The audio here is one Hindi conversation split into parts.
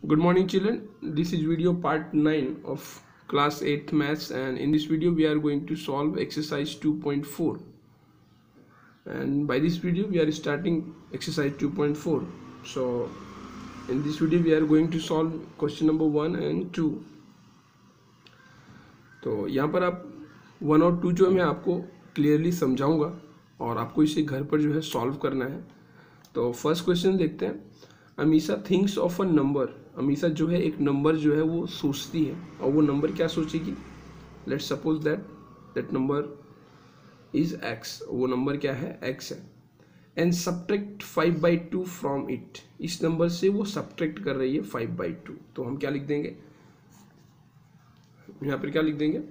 Good morning children, this is video part 9 of class 8th maths, and in this video we are going to solve exercise 2.4, and by this video we are starting exercise 2.4. So in this video we are going to solve question number 1 and 2. तो यहाँ पर आप 1 और 2 जो मैं आपको क्लियरली समझाऊंगा और आपको इसे घर पर जो है सॉल्व करना है। तो फर्स्ट क्वेश्चन देखते हैं। Amisha thinks of a number. Amisha जो है एक नंबर जो है वो सोचती है, और वो नंबर क्या सोचेगी? Let's suppose that number is x। वो नंबर क्या है? x है। And subtract 5/2 from it. इस नंबर से वो सब्ट्रैक्ट कर रही है 5/2। तो हम क्या लिख देंगे यहाँ पर? क्या लिख देंगे?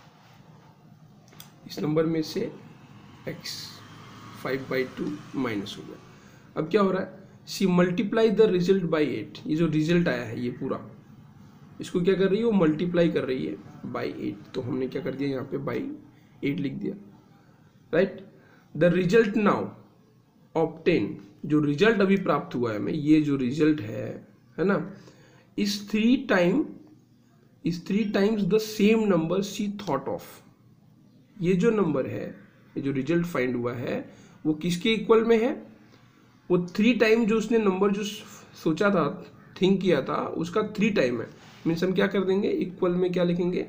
इस नंबर में से x 5/2 माइनस हो गया। अब क्या हो रहा है? She multiply the result by 8। ये जो रिजल्ट आया है ये पूरा, इसको क्या कर रही है? वो मल्टीप्लाई कर रही है बाई 8। तो हमने क्या कर दिया यहाँ पे? बाई 8 लिख दिया, right. The result now obtain. जो रिजल्ट अभी प्राप्त हुआ है हमें, ये जो रिजल्ट है ना, is 3 times the same number she thought of. ये जो नंबर है, ये जो रिजल्ट फाइंड हुआ है, वो किसके इक्वल में है? वो 3 टाइम जो उसने नंबर जो सोचा था, थिंक किया था, उसका 3 टाइम है। मीन्स हम क्या कर देंगे? इक्वल में क्या लिखेंगे?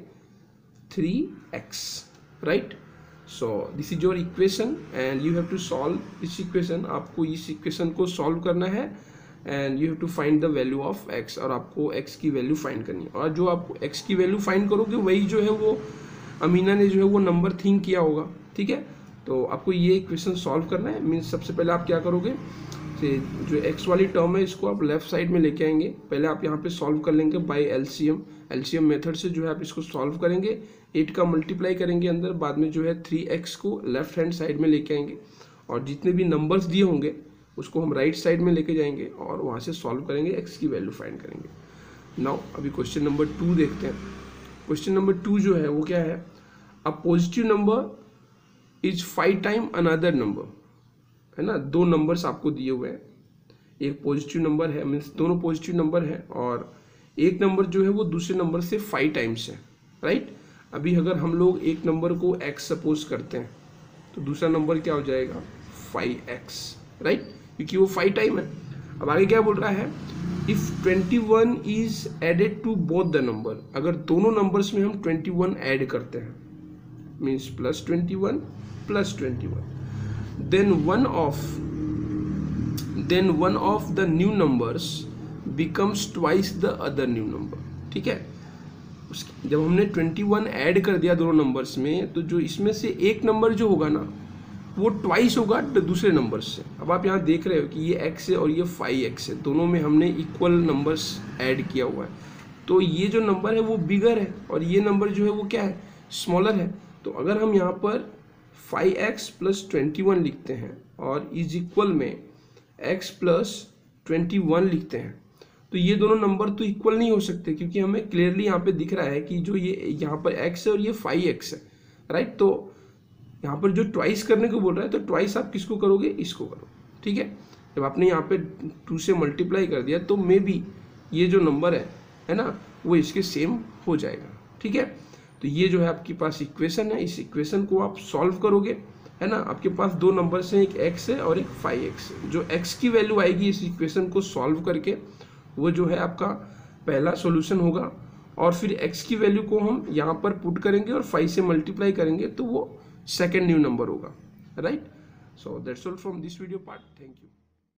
3x, right. So this is your equation and you have to solve this equation. आपको इस इक्वेशन को सॉल्व करना है and you have to find the value of x। और आपको x की वैल्यू फाइंड करनी है, और जो आप x की वैल्यू फाइंड करोगे वही जो है वो अमीना ने जो है वो नंबर थिंक किया होगा, ठीक है। तो आपको ये इक्वेशन सॉल्व करना है। मीन्स सबसे पहले आप क्या करोगे? जो x वाली टर्म है इसको आप लेफ्ट साइड में लेके आएंगे। पहले आप यहाँ पे सॉल्व कर लेंगे बाय एलसीएम मेथड से जो है आप इसको सॉल्व करेंगे। 8 का मल्टीप्लाई करेंगे अंदर, बाद में जो है 3x को लेफ्ट हैंड साइड में लेके आएंगे, और जितने भी नंबर्स दिए होंगे उसको हम राइट साइड में लेके जाएंगे और वहाँ से सॉल्व करेंगे, x की वैल्यू फाइंड करेंगे। नाउ अभी क्वेश्चन नंबर 2 देखते हैं। क्वेश्चन नंबर 2 जो है वो क्या है? A positive number is 5 time another number, है ना। 2 नंबर्स आपको दिए हुए हैं। एक पॉजिटिव नंबर है, मीन्स दोनों पॉजिटिव नंबर है, और एक नंबर जो है वो दूसरे नंबर से 5 टाइम्स है, राइट। अभी अगर हम लोग एक नंबर को x सपोज करते हैं तो दूसरा नंबर क्या हो जाएगा? 5x, राइट, क्योंकि वो 5 टाइम है। अब आगे क्या बोल रहा है? If 21 is added to both the number. अगर दोनों नंबर्स में हम 21 ऐड करते हैं, means +21 +21, then one of the new numbers becomes twice the other new number, ठीक है। जब हमने 21 ऐड कर दिया दोनों नंबर्स में, तो जो इसमें से एक नंबर जो होगा ना, वो ट्वाइस होगा दूसरे नंबर से। अब आप यहाँ देख रहे हो कि ये x है और ये 5x है, दोनों में हमने इक्वल नंबर्स ऐड किया हुआ है। तो ये जो नंबर है वो बिगर है और ये नंबर जो है वो क्या है? स्मॉलर है। तो अगर हम यहाँ पर 5x + 21 लिखते हैं और इज इक्वल में x + 21 लिखते हैं, तो ये दोनों नंबर तो इक्वल नहीं हो सकते, क्योंकि हमें क्लियरली यहाँ पे दिख रहा है कि जो ये यहाँ पर x है और ये 5x है, राइट। तो यहाँ पर जो ट्वाइस करने को बोल रहा है, तो ट्वाइस आप किसको करोगे? इसको करो, ठीक है। जब आपने यहाँ पे 2 से मल्टीप्लाई कर दिया तो मे बी ये जो नंबर है ना, वो इसके सेम हो जाएगा, ठीक है। तो ये जो है आपके पास इक्वेशन है। इस इक्वेशन को आप सॉल्व करोगे, है ना। आपके पास 2 नंबर्स हैं, एक x है और एक 5x है। जो x की वैल्यू आएगी इस इक्वेशन को सॉल्व करके, वो जो है आपका पहला सॉल्यूशन होगा, और फिर x की वैल्यू को हम यहाँ पर पुट करेंगे और 5 से मल्टीप्लाई करेंगे, तो वो सेकेंड न्यू नंबर होगा, right. So that's all from this video part. Thank you.